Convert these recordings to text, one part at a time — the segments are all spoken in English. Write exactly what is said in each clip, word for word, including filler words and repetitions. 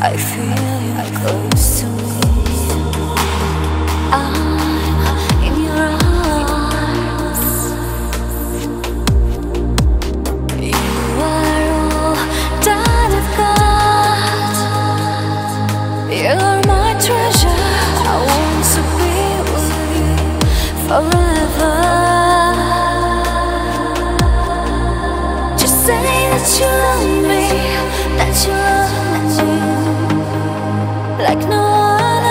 I feel you close to me. I'm in your arms. You are all that I've got. You're my treasure. I want to be with you forever. Just say that you love me, that you love me like no one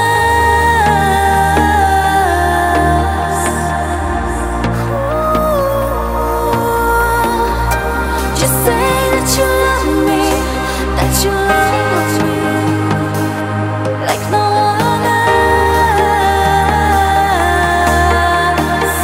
else. Ooh. Just say that you love me, that you love me like no one else.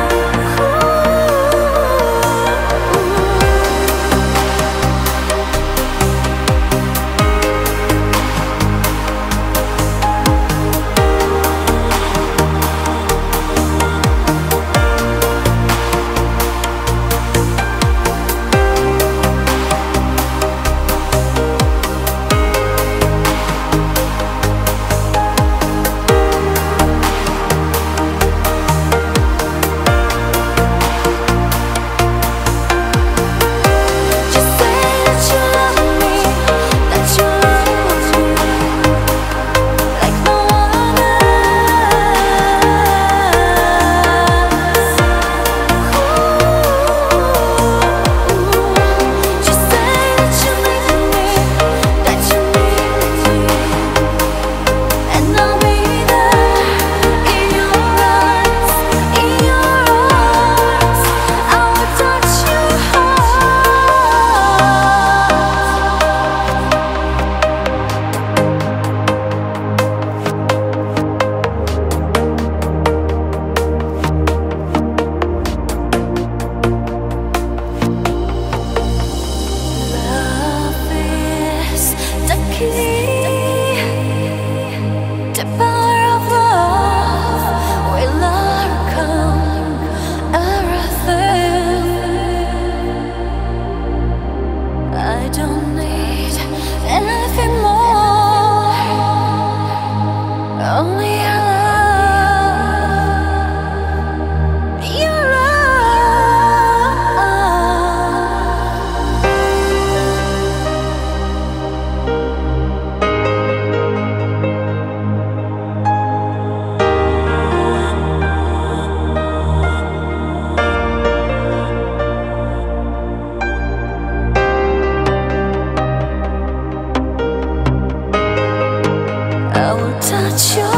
The power of love will overcome everything. I don't need anything more, only your love, your I will touch you.